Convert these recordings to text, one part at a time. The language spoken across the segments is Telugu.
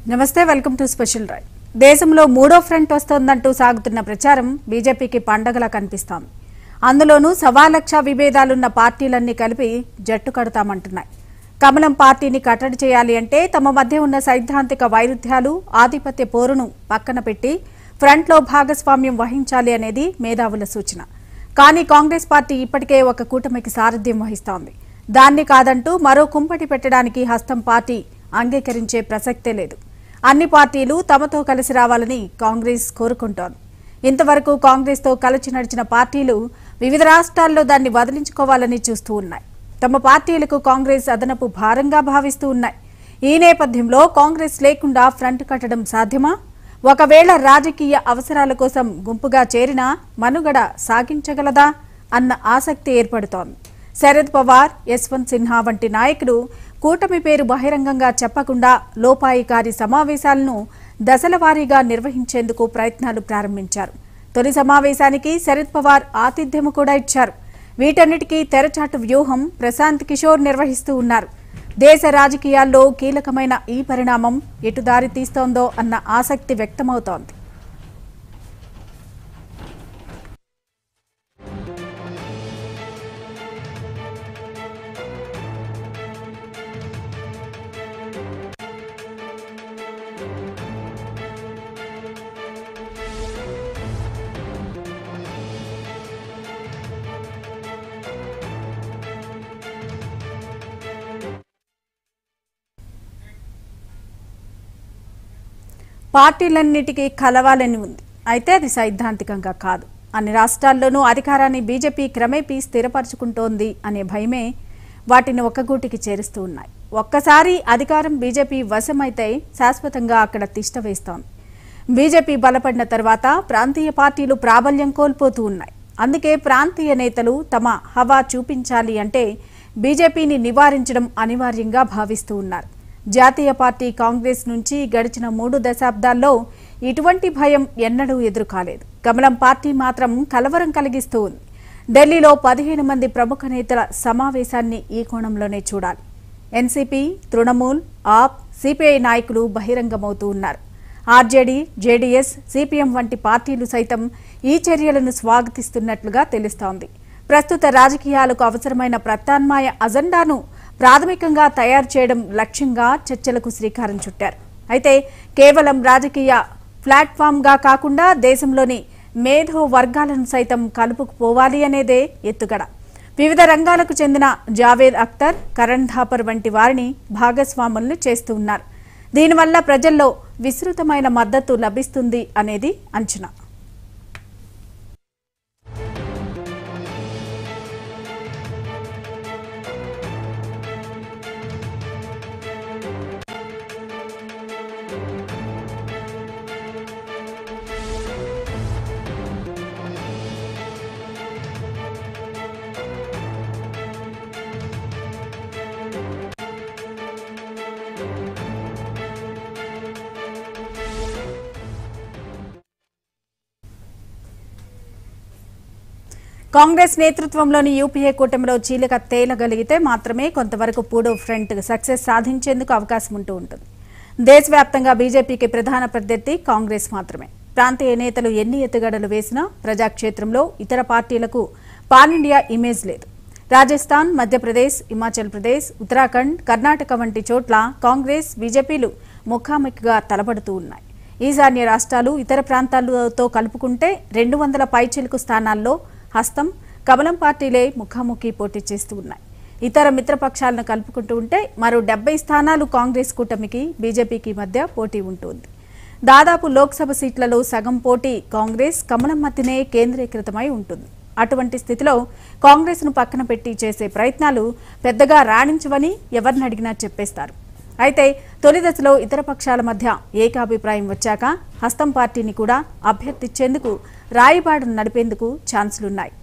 నమస్తే వెల్కమ్ టు స్పెషల్ రైడ్. దేశంలో మూడో ఫ్రంట్ వస్తోందంటూ సాగుతున్న ప్రచారం బీజేపీకి పండగలా కనిపిస్తోంది. అందులోనూ 1.25 లక్ష విభేదాలున్న పార్టీలన్నీ కలిపి జట్టు కడతామంటున్నాయి. కమలం పార్టీని కట్టడి చేయాలి అంటే తమ మధ్య ఉన్న సైద్ధాంతిక వైరుధ్యాలు, ఆధిపత్య పోరును పక్కన పెట్టి ఫ్రంట్లో భాగస్వామ్యం వహించాలి అనేది మేధావుల సూచన. కానీ కాంగ్రెస్ పార్టీ ఇప్పటికే ఒక కూటమికి సారథ్యం వహిస్తోంది. దాన్ని కాదంటూ మరో కుంపటి పెట్టడానికి హస్తం పార్టీ అంగీకరించే ప్రసక్తే లేదు. అన్ని పార్టీలు తమతో కలిసి రావాలని కాంగ్రెస్ కోరుకుంటోంది. ఇంతవరకు కాంగ్రెస్తో కలిసి నడిచిన పార్టీలు వివిధ రాష్ట్రాల్లో దాన్ని వదిలించుకోవాలని చూస్తూ ఉన్నాయి. తమ పార్టీలకు కాంగ్రెస్ అదనపు భారంగా భావిస్తూ ఉన్నాయి. ఈ నేపథ్యంలో కాంగ్రెస్ లేకుండా ఫ్రంట్ కట్టడం సాధ్యమా? ఒకవేళ రాజకీయ అవసరాల కోసం గుంపుగా చేరినా మనుగడ సాగించగలదా అన్న ఆసక్తి ఏర్పడుతోంది. శరద్ పవార్, యశ్వంత్ సిన్హా వంటి నాయకులు కూటమి పేరు బహిరంగంగా చెప్పకుండా లోపాయికారి సమావేశాలను దశలవారీగా నిర్వహించేందుకు ప్రయత్నాలు ప్రారంభించారు. తొలి సమావేశానికి శరద్ పవార్ ఆతిథ్యం కూడా ఇచ్చారు. వీటన్నిటికీ తెరచాటు వ్యూహం ప్రశాంత్ కిషోర్ నిర్వహిస్తూ ఉన్నారు. దేశ రాజకీయాల్లో కీలకమైన ఈ పరిణామం ఎటు దారి తీస్తోందో అన్న ఆసక్తి వ్యక్తమవుతోంది. పార్టీలన్నిటికీ కలవాలని ఉంది. అయితే అది సైద్ధాంతికంగా కాదు. అన్ని రాష్ట్రాల్లోనూ అధికారాన్ని బీజేపీ క్రమేపీ స్థిరపరచుకుంటోంది అనే భయమే వాటిని ఒక్కగూటికి చేరుస్తూ ఉన్నాయి. ఒక్కసారి అధికారం బీజేపీ వశమైతే శాశ్వతంగా అక్కడ తిష్ట వేస్తోంది. బీజేపీ బలపడిన తర్వాత ప్రాంతీయ పార్టీలు ప్రాబల్యం కోల్పోతూ ఉన్నాయి. అందుకే ప్రాంతీయ నేతలు తమ హవా చూపించాలి అంటే బీజేపీని నివారించడం అనివార్యంగా భావిస్తూ ఉన్నారు. జాతీయ పార్టీ కాంగ్రెస్ నుంచి గడిచిన 3 దశాబ్దాల్లో ఇటువంటి భయం ఎన్నడూ ఎదురుకాలేదు. కమలం పార్టీ మాత్రం కలవరం కలిగిస్తూ ఉంది. ఢిల్లీలో 15 మంది ప్రముఖ నేతల సమావేశాన్ని ఈ కోణంలోనే చూడాలి. ఎన్సీపీ, తృణమూల్, ఆప్, సిపిఐ నాయకులు బహిరంగమవుతూ ఉన్నారు. ఆర్జేడీ, జేడీఎస్, సిపిఎం వంటి పార్టీలు సైతం ఈ చర్యలను స్వాగతిస్తున్నట్లుగా తెలుస్తోంది. ప్రస్తుత రాజకీయాలకు అవసరమైన ప్రత్యామ్నాయ అజెండాను ప్రాథమికంగా తయారు చేయడం లక్ష్యంగా చర్చలకు శ్రీకారం చుట్టారు. అయితే కేవలం రాజకీయ ప్లాట్ఫామ్గా కాకుండా దేశంలోని మేధో వర్గాలను సైతం కలుపుకుపోవాలి అనేదే ఎత్తుగడ. వివిధ రంగాలకు చెందిన జావేద్ అఖ్తర్, కరణ్ థాపర్ వంటి వారిని భాగస్వాములను చేస్తూ ఉన్నారు. దీనివల్ల ప్రజల్లో విస్తృతమైన మద్దతు లభిస్తుంది అనేది అంచనా. కాంగ్రెస్ నేతృత్వంలోని యూపీఏ కూటమిలో చీలిక తేలగలిగితే మాత్రమే కొంతవరకు పూడో ఫ్రంట్ సక్సెస్ సాధించేందుకు అవకాశం ఉంటూ ఉంటుంది. దేశవ్యాప్తంగా బీజేపీకి ప్రధాన ప్రత్యర్థి కాంగ్రెస్ మాత్రమే. ప్రాంతీయ నేతలు ఎన్ని ఎత్తుగడలు వేసినా ప్రజాక్షేత్రంలో ఇతర పార్టీలకు పాన్ ఇండియా ఇమేజ్ లేదు. రాజస్థాన్, మధ్యప్రదేశ్, హిమాచల్ ప్రదేశ్, ఉత్తరాఖండ్, కర్ణాటక వంటి చోట్ల కాంగ్రెస్, బీజేపీలు ముఖాముఖిగా తలపడుతూ ఉన్నాయి. ఈశాన్య రాష్ట్రాలు ఇతర ప్రాంతాలతో కలుపుకుంటే 200 పైచిలుకు స్థానాల్లో హస్తం, కమలం పార్టీలే ముఖాముఖి పోటీ చేస్తూ ఉన్నాయి. ఇతర మిత్రపక్షాలను కలుపుకుంటూ ఉంటే మరో 70 స్థానాలు కాంగ్రెస్ కూటమికి, బీజేపీకి మధ్య పోటీ ఉంటుంది. దాదాపు లోక్సభ సీట్లలో సగం పోటీ కాంగ్రెస్, కమలం మధ్యనే కేంద్రీకృతమై ఉంటుంది. అటువంటి స్థితిలో కాంగ్రెస్ను పక్కన పెట్టి చేసే ప్రయత్నాలు పెద్దగా రాణించవని ఎవరిని అడిగినా చెప్పేస్తారు. అయితే తొలి దశలో ఇతర పక్షాల మధ్య ఏకాభిప్రాయం వచ్చాక హస్తం పార్టీని కూడా అభ్యర్థించేందుకు రాయబాడును నడిపేందుకు ఛాన్సులున్నాయి.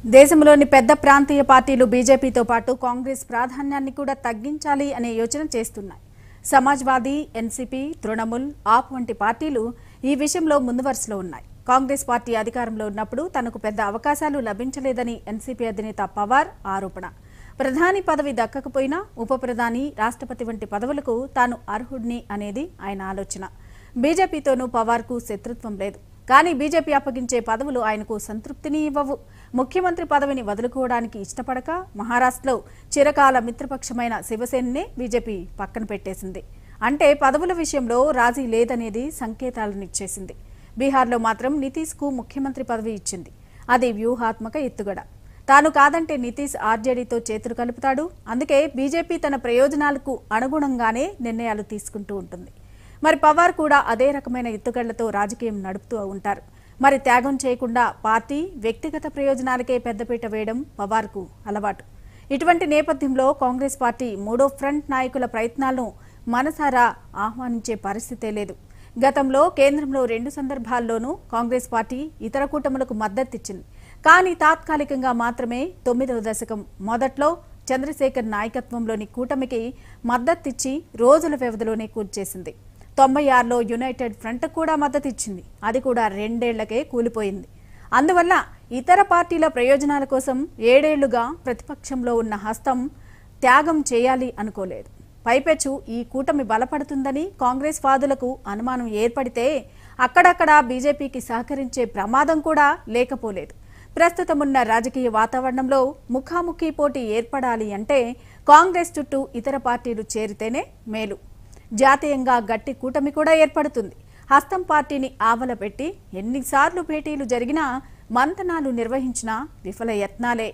దేశంలోని పెద్ద ప్రాంతీయ పార్టీలు బీజేపీతో పాటు కాంగ్రెస్ ప్రాధాన్యాన్ని కూడా తగ్గించాలి అనే యోచన చేస్తున్నాయి. సమాజ్వాదీ, ఎన్సీపీ, తృణమూల్, ఆప్ వంటి పార్టీలు ఈ విషయంలో ముందు వరుసలో ఉన్నాయి. కాంగ్రెస్ పార్టీ అధికారంలో ఉన్నప్పుడు తనకు పెద్ద అవకాశాలు లభించలేదని ఎన్సీపీ అధినేత పవార్ ఆరోపణ. ప్రధాని పదవి దక్కకపోయినా ఉప ప్రధాని, రాష్ట్రపతి వంటి పదవులకు తాను అర్హుడిని అనేది ఆయన ఆలోచన. బీజేపీతోనూ పవార్కు శత్రుత్వం లేదు. కానీ బీజేపీ అప్పగించే పదవులు ఆయనకు సంతృప్తిని ఇవ్వవు. ముఖ్యమంత్రి పదవిని వదులుకోవడానికి ఇష్టపడక మహారాష్ట్రలో చిరకాల మిత్రపక్షమైన శివసేననే బీజేపీ పక్కన పెట్టేసింది. అంటే పదవుల విషయంలో రాజీ లేదనేది సంకేతాలనిచ్చేసింది. బీహార్లో మాత్రం నితీష్కు ముఖ్యమంత్రి పదవి ఇచ్చింది. అది వ్యూహాత్మక ఎత్తుగడ. తాను కాదంటే నితీష్ ఆర్జేడీతో చేతులు కలుపుతాడు. అందుకే బీజేపీ తన ప్రయోజనాలకు అనుగుణంగానే నిర్ణయాలు తీసుకుంటూ ఉంటుంది. మరి పవార్ కూడా అదే రకమైన ఎత్తుగడలతో రాజకీయం నడుపుతూ ఉంటారు. మరి త్యాగం చేయకుండా పార్టీ, వ్యక్తిగత ప్రయోజనాలకే పెద్దపీట వేయడం పవార్కు అలవాటు. ఇటువంటి నేపథ్యంలో కాంగ్రెస్ పార్టీ మూడో ఫ్రంట్ నాయకుల ప్రయత్నాలను మనసారా ఆహ్వానించే పరిస్థితే లేదు. గతంలో కేంద్రంలో 2 సందర్భాల్లోనూ కాంగ్రెస్ పార్టీ ఇతర కూటములకు మద్దతిచ్చింది. కానీ తాత్కాలికంగా మాత్రమే 9వ దశకం మొదట్లో చంద్రశేఖర్ నాయకత్వంలోని కూటమికి మద్దతిచ్చి రోజుల వ్యవధిలోనే కూల్చేసింది. 96లో యునైటెడ్ ఫ్రంట్ కూడా మద్దతిచ్చింది. అది కూడా 2 ఏళ్లకే కూలిపోయింది. అందువల్ల ఇతర పార్టీల ప్రయోజనాల కోసం 7 ఏళ్లుగా ప్రతిపక్షంలో ఉన్న హస్తం త్యాగం చేయాలి అనుకోలేదు. పైపెచ్చు ఈ కూటమి బలపడుతుందని కాంగ్రెస్ వాదులకు అనుమానం ఏర్పడితే అక్కడక్కడ బీజేపీకి సహకరించే ప్రమాదం కూడా లేకపోలేదు. ప్రస్తుతమున్న రాజకీయ వాతావరణంలో ముఖాముఖి పోటీ ఏర్పడాలి అంటే కాంగ్రెస్ చుట్టూ ఇతర పార్టీలు చేరితేనే మేలు. జాతీయంగా గట్టి కూటమి కూడా ఏర్పడుతుంది. హస్తం పార్టీని ఆవలపెట్టి ఎన్నిసార్లు భేటీలు జరిగినా, మంతనాలు నిర్వహించినా విఫల యత్నాలే.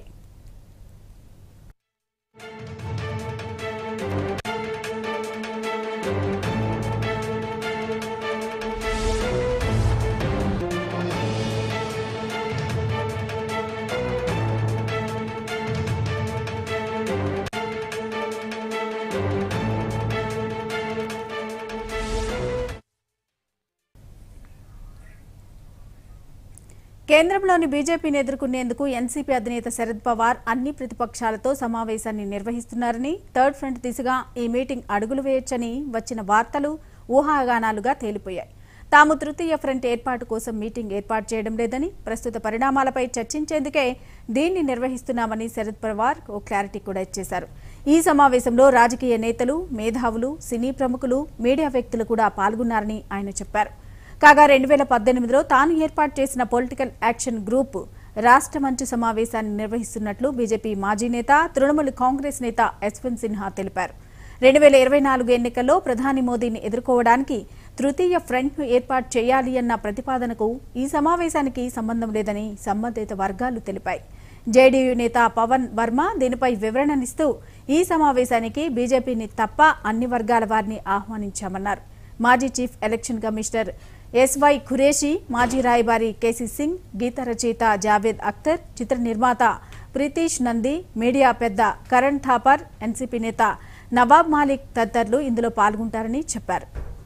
కేంద్రంలోని బీజేపీని ఎదుర్కొనేందుకు ఎన్సీపీ అధినేత శరద్ పవార్ అన్ని ప్రతిపక్షాలతో సమావేశాన్ని నిర్వహిస్తున్నారని, థర్డ్ ఫ్రంట్ దిశగా ఈ మీటింగ్ అడుగులు వేయొచ్చని వచ్చిన వార్తలు ఊహాగానాలుగా తేలిపోయాయి. తాము తృతీయ ఫ్రంట్ ఏర్పాటు కోసం మీటింగ్ ఏర్పాటు చేయడం లేదని, ప్రస్తుత పరిణామాలపై చర్చించేందుకే దీన్ని నిర్వహిస్తున్నామని శరద్ పవార్ ఓ క్లారిటీ కూడా ఇచ్చేశారు. ఈ సమావేశంలో రాజకీయ నేతలు, మేధావులు, సినీ ప్రముఖులు, మీడియా వ్యక్తులు కూడా పాల్గొన్నారని ఆయన చెప్పారు. కాగా 2018లో తాను ఏర్పాటు చేసిన పొలిటికల్ యాక్షన్ గ్రూప్ రాష్ట్ర మంచు సమావేశాన్ని నిర్వహిస్తున్నట్లు బీజేపీ మాజీ నేత, తృణమూల్ కాంగ్రెస్ నేత యశ్వంత్ సిన్హా తెలిపారు. 2024 ఎన్నికల్లో ప్రధాని మోదీని ఎదుర్కోవడానికి తృతీయ ఫ్రంట్ను ఏర్పాటు చేయాలి అన్న ప్రతిపాదనకు ఈ సమావేశానికి సంబంధం లేదని సంబంధిత వర్గాలు తెలిపాయి. జేడీయూ నేత పవన్ వర్మ దీనిపై వివరణనిస్తూ ఈ సమావేశానికి బీజేపీని తప్ప అన్ని వర్గాల వారిని ఆహ్వానించామన్నారు. మాజీ chief election commissioner SY Qureshi, మాజీ రాయబారి కేసీ సింగ్, గీత రచయిత జావేద్ అఖ్తర్, చిత్ర నిర్మాత ప్రీతీష్ నంది, మీడియా పెద్ద కరణ్ థాపర్, ఎన్సీపీ నేత నవాబ్ మాలిక్ తదితరులు ఇందులో పాల్గొంటారని చెప్పారు.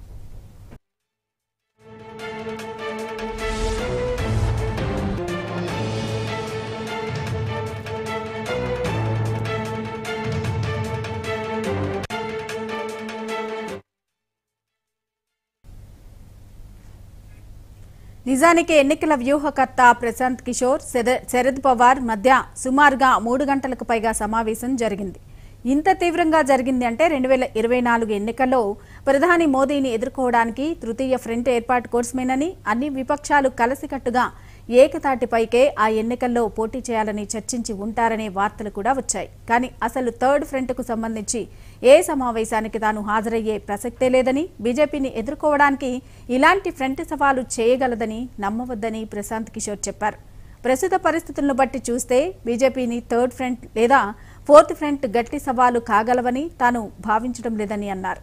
నిజానికి ఎన్నికల వ్యూహకర్త ప్రశాంత్ కిషోర్, శరద్ పవార్ మధ్య సుమారుగా 3 గంటలకు పైగా సమావేశం జరిగింది. ఇంత తీవ్రంగా జరిగింది అంటే 2024 ఎన్నికల్లో ప్రధాని మోదీని ఎదుర్కోవడానికి తృతీయ ఫ్రంట్ ఏర్పాటు కోసమేనని, అన్ని విపక్షాలు కలిసికట్టుగా ఏకతాటిపైకే ఆ ఎన్నికల్లో పోటీ చేయాలని చర్చించి ఉంటారనే వార్తలు కూడా వచ్చాయి. కానీ అసలు థర్డ్ ఫ్రంట్కు సంబంధించి ఏ సమావేశానికి తాను హాజరయ్యే ప్రసక్తే లేదని, బీజేపీని ఎదుర్కోవడానికి ఇలాంటి ఫ్రంట్ సవాలు చేయగలదని నమ్మవద్దని ప్రశాంత్ కిషోర్ చెప్పారు. ప్రస్తుత పరిస్థితులను బట్టి చూస్తే బీజేపీని థర్డ్ ఫ్రంట్ లేదా ఫోర్త్ ఫ్రంట్ గట్టి సవాలు కాగలవని తాను భావించడం లేదని అన్నారు.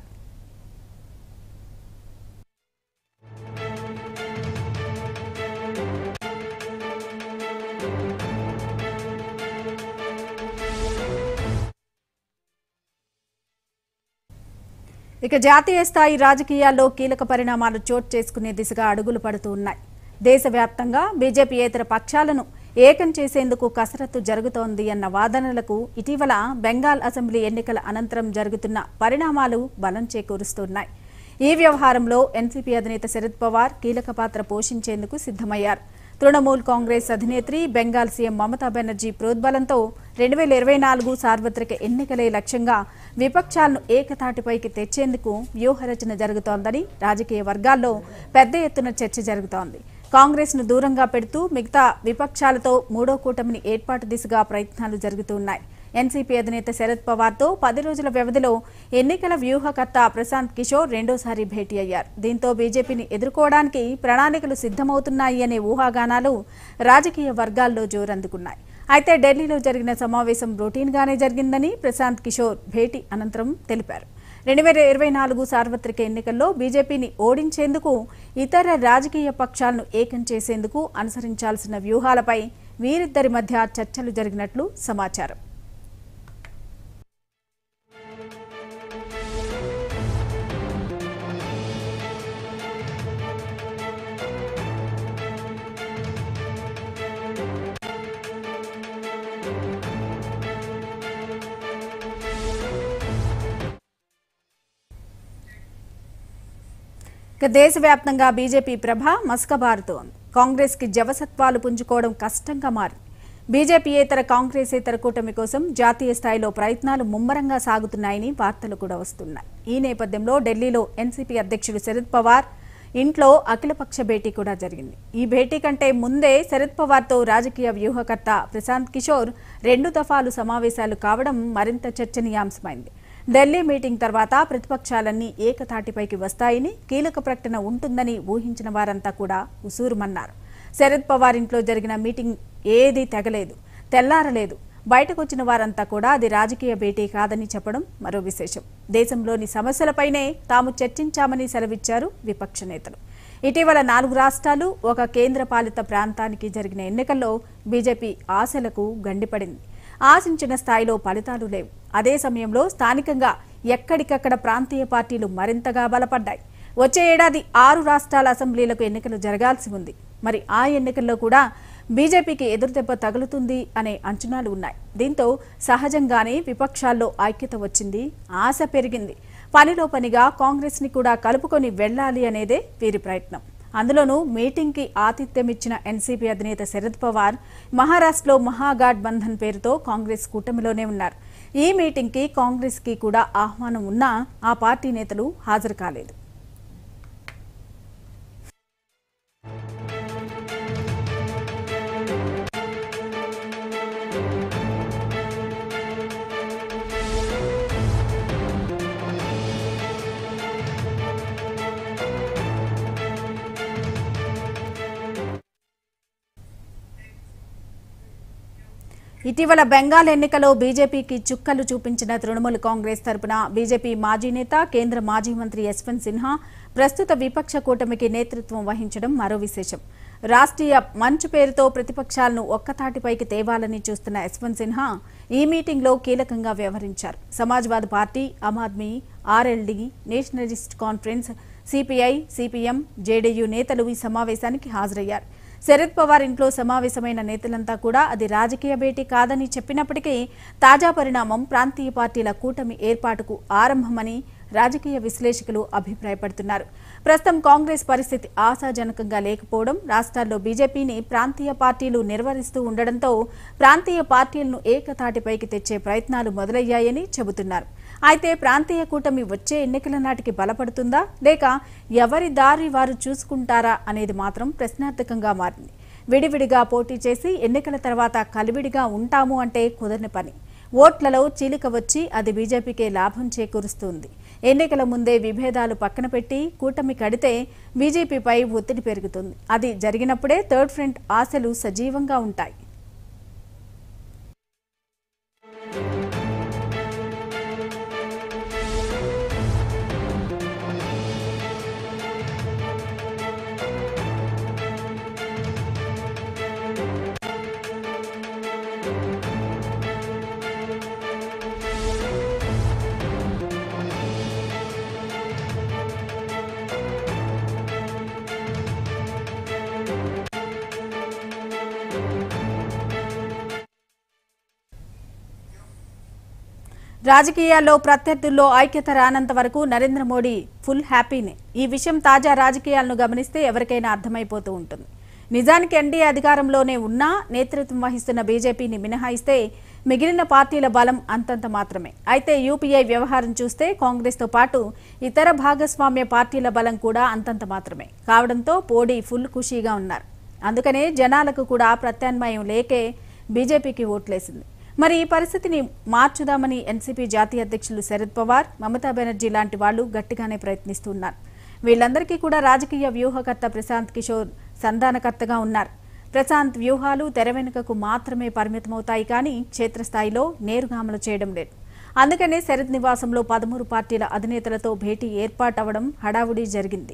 ఇక జాతీయ స్థాయి రాజకీయాల్లో కీలక పరిణామాలు చోటు చేసుకునే దిశగా అడుగులు పడుతూ ఉన్నాయి. దేశవ్యాప్తంగా బీజేపీయేతర పక్షాలను ఏకం చేసేందుకు కసరత్తు జరుగుతోంది అన్న వాదనలకు ఇటీవల బెంగాల్ అసెంబ్లీ ఎన్నికల అనంతరం జరుగుతున్న పరిణామాలు బలం చేకూరుస్తున్నాయి. ఈ వ్యవహారంలో ఎన్సీపీ అధినేత శరద్ పవార్ కీలక పాత్ర పోషించేందుకు సిద్ధమయ్యారు. తృణమూల్ కాంగ్రెస్ అధినేత్రి బెంగాల్ సీఎం మమతా బెనర్జీ ప్రోద్బలంతో 2024 సార్వత్రిక ఎన్నికలే లక్ష్యంగా విపక్షాలను ఏకతాటిపైకి తెచ్చేందుకు వ్యూహరచన జరుగుతోందని రాజకీయ వర్గాల్లో పెద్ద ఎత్తున చర్చ జరుగుతోంది. కాంగ్రెస్ ను దూరంగా పెడుతూ మిగతా విపక్షాలతో మూడో కూటమిని ఏర్పాటు దిశగా ప్రయత్నాలు జరుగుతున్నాయి. ఎన్సీపీ అధినేత శరద్ పవార్తో 10 రోజుల వ్యవధిలో ఎన్నికల వ్యూహకర్త ప్రశాంత్ కిషోర్ రెండోసారి భేటీ అయ్యారు. దీంతో బీజేపీని ఎదుర్కోవడానికి ప్రణాళికలు సిద్ధమవుతున్నాయి అనే ఊహాగానాలు రాజకీయ వర్గాల్లో జోరందుకున్నాయి. అయితే ఢిల్లీలో జరిగిన సమావేశం రొటీన్గానే జరిగిందని ప్రశాంత్ కిషోర్ భేటీ అనంతరం తెలిపారు. 2024 సార్వత్రిక ఎన్నికల్లో బీజేపీని ఓడించేందుకు ఇతర రాజకీయ పక్షాలను ఏకం చేసేందుకు అనుసరించాల్సిన వ్యూహాలపై వీరిద్దరి మధ్య చర్చలు జరిగినట్లు సమాచారం. దేశవ్యాప్తంగా బీజేపీ ప్రభ మసకబారుతోంది. కాంగ్రెస్ కి జవసత్వాలు పుంజుకోవడం కష్టంగా మారింది. బీజేపీయేతర కాంగ్రెసేతర కూటమి కోసం జాతీయ స్థాయిలో ప్రయత్నాలు ముమ్మరంగా సాగుతున్నాయని వార్తలు కూడా వస్తున్నాయి. ఈ నేపథ్యంలో ఢిల్లీలో ఎన్సీపీ అధ్యక్షుడు శరద్ పవార్ ఇంట్లో అఖిలపక్ష భేటీ కూడా జరిగింది. ఈ భేటీ కంటే ముందే శరద్ పవార్తో రాజకీయ వ్యూహకర్త ప్రశాంత్ కిషోర్ 2 దఫాలు సమావేశాలు కావడం మరింత చర్చనీయాంశమైంది. ఢిల్లీ మీటింగ్ తర్వాత ప్రతిపక్షాలన్నీ ఏకతాటిపైకి వస్తాయని, కీలక ప్రకటన ఉంటుందని ఊహించిన వారంతా కూడా ఉసూరుమన్నారు. శరద్ పవార్ ఇంట్లో జరిగిన మీటింగ్ ఏదీ తెగలేదు, తెల్లారలేదు. బయటకొచ్చిన వారంతా కూడా అది రాజకీయ భేటీ కాదని చెప్పడం మరో విశేషం. దేశంలోని సమస్యలపైనే తాము చర్చించామని సెలవిచ్చారు విపక్ష నేతలు. ఇటీవల 4 రాష్ట్రాలు, ఒక కేంద్రపాలిత ప్రాంతానికి జరిగిన ఎన్నికల్లో బీజేపీ ఆశలకు గండిపడింది. ఆశించిన స్థాయిలో ఫలితాలు లేవు. అదే సమయంలో స్థానికంగా ఎక్కడికక్కడ ప్రాంతీయ పార్టీలు మరింతగా బలపడ్డాయి. వచ్చే ఏడాది 6 రాష్ట్రాల అసెంబ్లీలకు ఎన్నికలు జరగాల్సి ఉంది. మరి ఆ ఎన్నికల్లో కూడా బీజేపీకి ఎదురుదెబ్బ తగులుతుంది అనే అంచనాలు ఉన్నాయి. దీంతో సహజంగానే విపక్షాల్లో ఐక్యత వచ్చింది, ఆశ పెరిగింది. పనిలో పనిగా కాంగ్రెస్ ని కూడా కలుపుకొని వెళ్లాలి అనేదే వీరి ప్రయత్నం. అందులోనూ మీటింగ్కి ఆతిథ్యమిచ్చిన ఎన్సీపీ అధినేత శరద్ పవార్ మహారాష్ట్రలో మహాగాఢ్ బంధన్ పేరుతో కాంగ్రెస్ కూటమిలోనే ఉన్నారు. ఈ మీటింగ్కి కాంగ్రెస్కి కూడా ఆహ్వానం ఉన్నా ఆ పార్టీ నేతలు హాజరు కాలేదు. ఇటీవల బెంగాల్ ఎన్నికలో బీజేపీకి చుక్కలు చూపించిన తృణమూల్ కాంగ్రెస్ తరపున బీజేపీ మాజీ నేత, కేంద్ర మాజీ మంత్రి యశ్వంత్ సిన్హా ప్రస్తుత విపక్ష కూటమికి నేతృత్వం వహించడం మరో విశేషం. రాష్ట్రీయ మంచ్ పేరుతో ప్రతిపక్షాలను ఒక్కతాటిపైకి తేవాలని చూస్తున్న యశ్వంత్ సిన్హా ఈ మీటింగ్లో కీలకంగా వ్యవహరించారు. Samajwadi party, Aam Aadmi, RLD, nationalist conference, CPI, CPM, JDU నేతలు ఈ సమావేశానికి హాజరయ్యారు. శరద్ పవార్ ఇంట్లో సమావేశమైన నేతలంతా కూడా అది రాజకీయ భేటీ కాదని చెప్పినప్పటికీ తాజా పరిణామం ప్రాంతీయ పార్టీల కూటమి ఏర్పాటుకు ఆరంభమని రాజకీయ విశ్లేషకులు అభిప్రాయపడుతున్నారు. ప్రస్తుతం కాంగ్రెస్ పరిస్థితి ఆశాజనకంగా లేకపోవడం, రాష్ట్రాల్లో బీజేపీని ప్రాంతీయ పార్టీలు నిర్వహిస్తూ ఉండడంతో ప్రాంతీయ పార్టీలను ఏకతాటిపైకి తెచ్చే ప్రయత్నాలు మొదలయ్యాయని చెబుతున్నారు. అయితే ప్రాంతీయ కూటమి వచ్చే ఎన్నికల నాటికి బలపడుతుందా, లేక ఎవరి దారి వారు చూసుకుంటారా అనేది మాత్రం ప్రశ్నార్థకంగా మారింది. విడివిడిగా పోటీ చేసి ఎన్నికల తర్వాత కలివిడిగా ఉంటాము అంటే కుదరని పని. ఓట్లలో చీలిక వచ్చి అది బీజేపీకే లాభం చేకూరుస్తుంది. ఎన్నికల ముందే విభేదాలు పక్కన పెట్టి కూటమి కడితే బీజేపీపై ఒత్తిడి పెరుగుతుంది. అది జరిగినప్పుడే థర్డ్ ఫ్రంట్ ఆశలు సజీవంగా ఉంటాయి. రాజకీయాల్లో ప్రత్యర్థుల్లో ఐక్యత రానంత వరకు నరేంద్ర మోడీ ఫుల్ హ్యాపీనే. ఈ విషయం తాజా రాజకీయాలను గమనిస్తే ఎవరికైనా అర్థమైపోతూ ఉంటుంది. నిజానికి ఎన్డీఏ అధికారంలోనే ఉన్నా నేతృత్వం వహిస్తున్న బీజేపీని మినహాయిస్తే మిగిలిన పార్టీల బలం అంతంత మాత్రమే. అయితే యూపీఐ వ్యవహారం చూస్తే కాంగ్రెస్తో పాటు ఇతర భాగస్వామ్య పార్టీల బలం కూడా అంతంత మాత్రమే కావడంతో మోడీ ఫుల్ ఖుషీగా ఉన్నారు. అందుకనే జనాలకు కూడా ప్రత్యామ్నాయం లేకే బీజేపీకి ఓట్లేసింది. మరి ఈ పరిస్థితిని మార్చుదామని ఎన్సీపీ జాతీయ అధ్యక్షులు శరద్ పవార్, మమతా బెనర్జీ లాంటి వాళ్లు గట్టిగానే ప్రయత్నిస్తున్నారు. వీళ్లందరికీ కూడా రాజకీయ వ్యూహకర్త ప్రశాంత్ కిషోర్ సంధానకర్తగా ఉన్నారు. ప్రశాంత్ వ్యూహాలు తెర వెనుకకు మాత్రమే పరిమితమవుతాయి కానీ క్షేత్రస్థాయిలో నేరుగా అమలు చేయడం లేదు. అందుకనే శరద్ నివాసంలో 13 పార్టీల అధినేతలతో భేటీ ఏర్పాటవడం హడావుడి జరిగింది.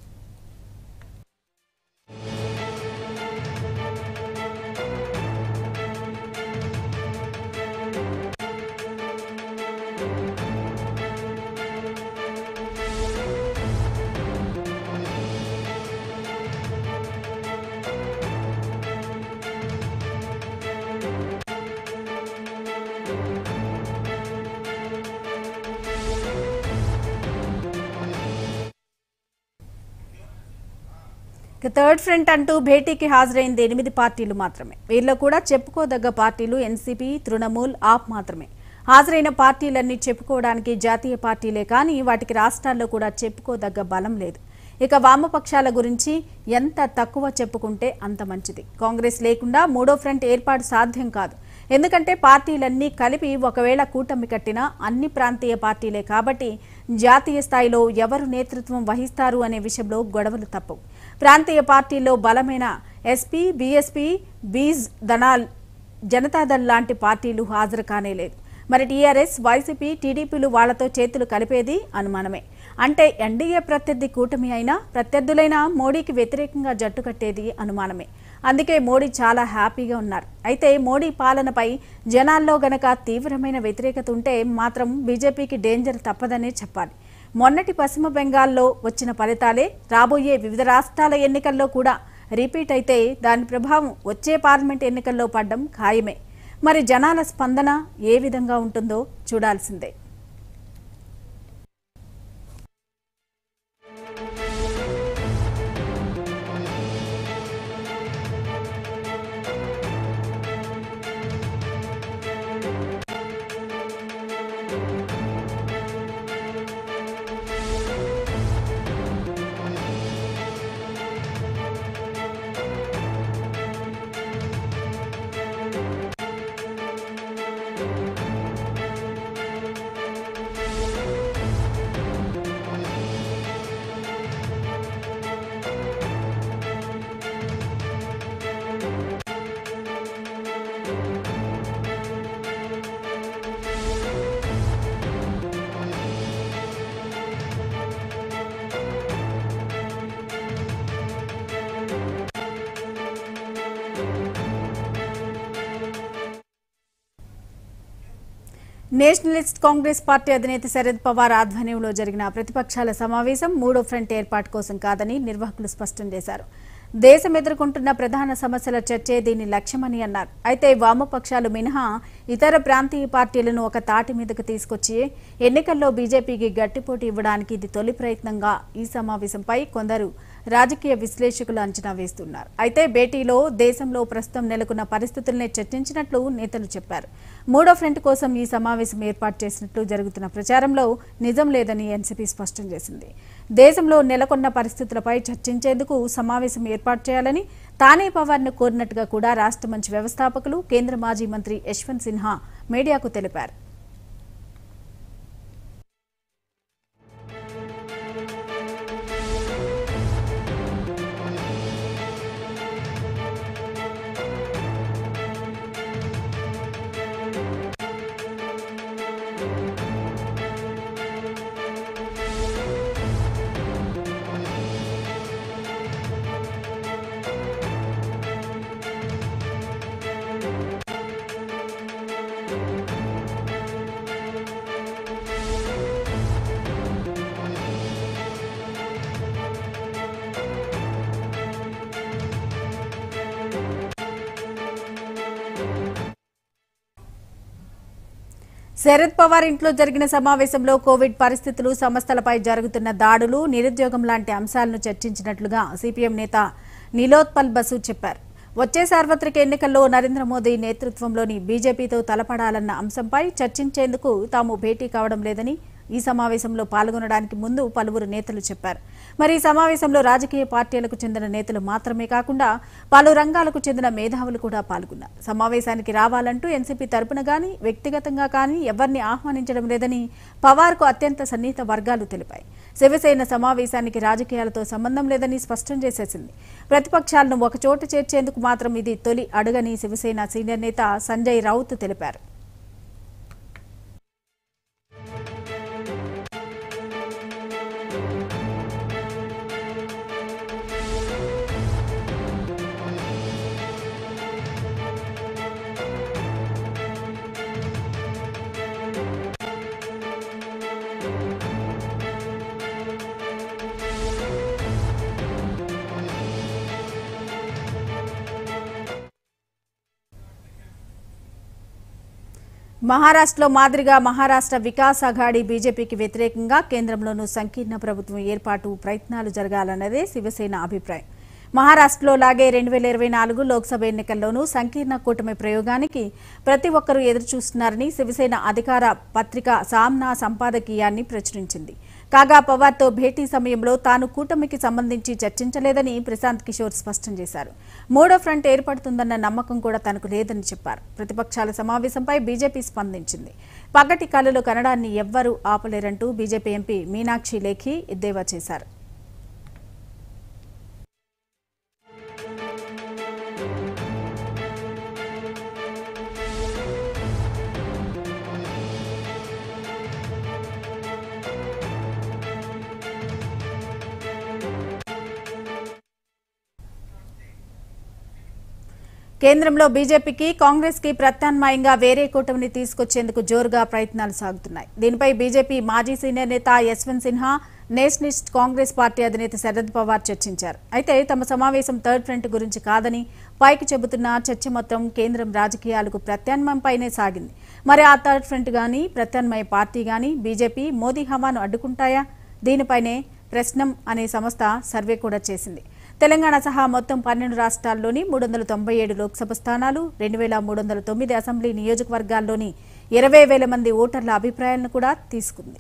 థర్డ్ ఫ్రంట్ అంటూ భేటీకి హాజరైంది 8 పార్టీలు మాత్రమే. వీరిలో కూడా చెప్పుకోదగ్గ పార్టీలు ఎన్సీపీ, తృణమూల్, ఆప్ మాత్రమే. హాజరైన పార్టీలన్నీ చెప్పుకోవడానికి జాతీయ పార్టీలే కానీ వాటికి రాష్ట్రాల్లో కూడా చెప్పుకోదగ్గ బలం లేదు. ఇక వామపక్షాల గురించి ఎంత తక్కువ చెప్పుకుంటే అంత మంచిది. కాంగ్రెస్ లేకుండా మూడో ఫ్రంట్ ఏర్పాటు సాధ్యం కాదు. ఎందుకంటే పార్టీలన్నీ కలిపి ఒకవేళ కూటమి కట్టినా అన్ని ప్రాంతీయ పార్టీలే కాబట్టి జాతీయ స్థాయిలో ఎవరు నేతృత్వం వహిస్తారు అనే విషయంలో గొడవలు తప్పవు. ప్రాంతీయ పార్టీల్లో బలమైన ఎస్పీ, బీఎస్పీ, బీజ్ దళాల్, జనతాదళ్ లాంటి పార్టీలు హాజరు కానేలేదు. మరి టీఆర్ఎస్, వైసీపీ, టీడీపీలు వాళ్లతో చేతులు కలిపేది అనుమానమే. అంటే ఎన్డీఏ ప్రత్యర్థి కూటమి అయినా ప్రత్యర్థులైనా మోడీకి వ్యతిరేకంగా జట్టు కట్టేది అనుమానమే. అందుకే మోడీ చాలా హ్యాపీగా ఉన్నారు. అయితే మోడీ పాలనపై జనాల్లో గనక తీవ్రమైన వ్యతిరేకత ఉంటే మాత్రం బీజేపీకి డేంజర్ తప్పదనే చెప్పాలి. మొన్నటి పశ్చిమ బెంగాల్లో వచ్చిన ఫలితాలే రాబోయే వివిధ రాష్ట్రాల ఎన్నికల్లో కూడా రిపీట్ అయితే దాని ప్రభావం వచ్చే పార్లమెంట్ ఎన్నికల్లో పడ్డం ఖాయమే. మరి జనాల స్పందన ఏ విధంగా ఉంటుందో చూడాల్సిందే. నేషనలిస్ట్ కాంగ్రెస్ పార్టీ అధినేత శరద్ పవార్ ఆధ్వర్యంలో జరిగిన ప్రతిపక్షాల సమావేశం మూడో ఫ్రంట్ ఏర్పాటు కోసం కాదని నిర్వాహకులు స్పష్టం చేశారు. దేశం ఎదుర్కొంటున్న ప్రధాన సమస్యల చర్చే దీని లక్ష్యమని అన్నారు. అయితే వామపక్షాలు మినహా ఇతర ప్రాంతీయ పార్టీలను ఒక తాటి మీదకు తీసుకొచ్చి ఎన్నికల్లో బీజేపీకి గట్టిపోటీ ఇవ్వడానికి ఇది తొలి ప్రయత్నంగా ఈ సమావేశంపై కొందరు రాజకీయ విశ్లేషకులు అంచనా వేస్తున్నారు. అయితే భేటీలో దేశంలో ప్రస్తుతం నెలకొన్న పరిస్థితులనే చర్చించినట్లు నేతలు చెప్పారు. మూడో ఫ్రంట్ కోసం ఈ సమావేశం ఏర్పాటు చేసినట్లు జరుగుతున్న ప్రచారంలో నిజం లేదని ఎన్సీపీ స్పష్టం చేసింది. దేశంలో నెలకొన్న పరిస్థితులపై చర్చించేందుకు సమావేశం ఏర్పాటు చేయాలని తానే పవార్ను కోరినట్టుగా కూడా రాష్ట్ర మంచి వ్యవస్థాపకులు, కేంద్ర మాజీ మంత్రి యశ్వంత్ సిన్హా మీడియాకు తెలిపారు. శరద్ పవార్ ఇంట్లో జరిగిన సమావేశంలో కోవిడ్ పరిస్థితులు, సంస్థలపై జరుగుతున్న దాడులు, నిరుద్యోగం లాంటి అంశాలను చర్చించినట్లుగా సిపిఎం నేత నీలోత్పల్ బసు చెప్పారు. వచ్చే సార్వత్రిక ఎన్నికల్లో నరేంద్ర మోదీ నేతృత్వంలోని బీజేపీతో తలపడాలన్న అంశంపై చర్చించేందుకు తాము భేటీ కావడం లేదని ఈ సమావేశంలో పాల్గొనడానికి ముందు పలువురు నేతలు చెప్పారు. మరి ఈ సమావేశంలో రాజకీయ పార్టీలకు చెందిన నేతలు మాత్రమే కాకుండా పలు రంగాలకు చెందిన మేధావులు కూడా పాల్గొన్నారు. సమావేశానికి రావాలంటూ ఎన్సీపీ తరపున గానీ వ్యక్తిగతంగా కానీ ఎవరిని ఆహ్వానించడం లేదని పవార్కు అత్యంత సన్నిహిత వర్గాలు తెలిపాయి. శివసేన సమావేశానికి రాజకీయాలతో సంబంధం లేదని స్పష్టం చేసేసింది. ప్రతిపక్షాలను ఒకచోట చేర్చేందుకు మాత్రం ఇది తొలి అడుగని శివసేన సీనియర్ నేత సంజయ్ రౌత్ తెలిపారు. మహారాష్ట్రలో మాదిరిగా మహారాష్ట్ర వికాస్ అఘాడీ బీజేపీకి వ్యతిరేకంగా కేంద్రంలోనూ సంకీర్ణ ప్రభుత్వం ఏర్పాటు ప్రయత్నాలు జరగాలన్నదే శివసేన అభిప్రాయం. మహారాష్ట్రలో లాగే 2024 లోక్సభ ఎన్నికల్లోనూ సంకీర్ణ కూటమి ప్రయోగానికి ప్రతి ఒక్కరూ ఎదురుచూస్తున్నారని శివసేన అధికార పత్రిక సామ్నా సంపాదకీయాన్ని ప్రచురించింది. కాగా పవార్తో భేటీ సమయంలో తాను కూటమికి సంబంధించి చర్చించలేదని ప్రశాంత్ కిషోర్ స్పష్టం చేశారు. మూడో ఫ్రంట్ ఏర్పడుతుందన్న నమ్మకం కూడా తనకు లేదని చెప్పారు. ప్రతిపక్షాల సమావేశంపై బీజేపీ స్పందించింది. పగటి కళలో కనడాన్ని ఎవ్వరూ ఆపలేరంటూ బీజేపీ ఎంపీ మీనాక్షి లేఖి ఎద్దేవా చేశారు. కేంద్రంలో బీజేపీకి, కాంగ్రెస్కి ప్రత్యామ్నాయంగా వేరే కూటమిని తీసుకొచ్చేందుకు జోరుగా ప్రయత్నాలు సాగుతున్నాయి. దీనిపై బీజేపీ మాజీ సీనియర్ నేత Yashwant Sinha, nationalist Congress party అధినేత శరద్ పవార్ చర్చించారు. అయితే తమ సమావేశం థర్డ్ ఫ్రంట్ గురించి కాదని పైకి చెబుతున్న చర్చ మొత్తం కేంద్రం రాజకీయాలకు ప్రత్యామ్నాయంపైనే సాగింది. మరి ఆ థర్డ్ ఫ్రంట్ గానీ, ప్రత్యామ్నాయ పార్టీ గానీ బీజేపీ మోదీ హవాను అడ్డుకుంటాయా? దీనిపైనే ప్రశ్నం అనే సంస్థ సర్వే కూడా చేసింది. తెలంగాణ సహా మొత్తం 12 రాష్ట్రాల్లోని 397 లోక్సభ స్థానాలు, 2309 అసెంబ్లీ నియోజకవర్గాల్లోని 20,000 మంది ఓటర్ల అభిప్రాయాలను కూడా తీసుకుంది.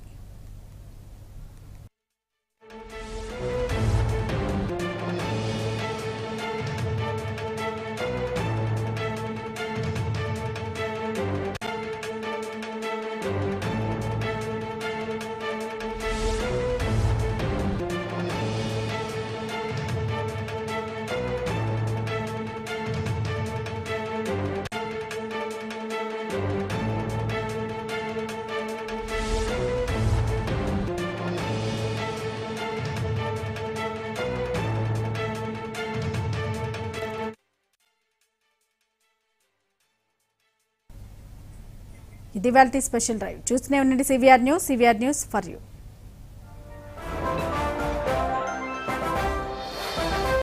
ఇది వాల్టి స్పెషల్ డ్రైవ్. చూస్తూనే ఉండండి సివిఆర్ న్యూస్ ఫర్ యూ.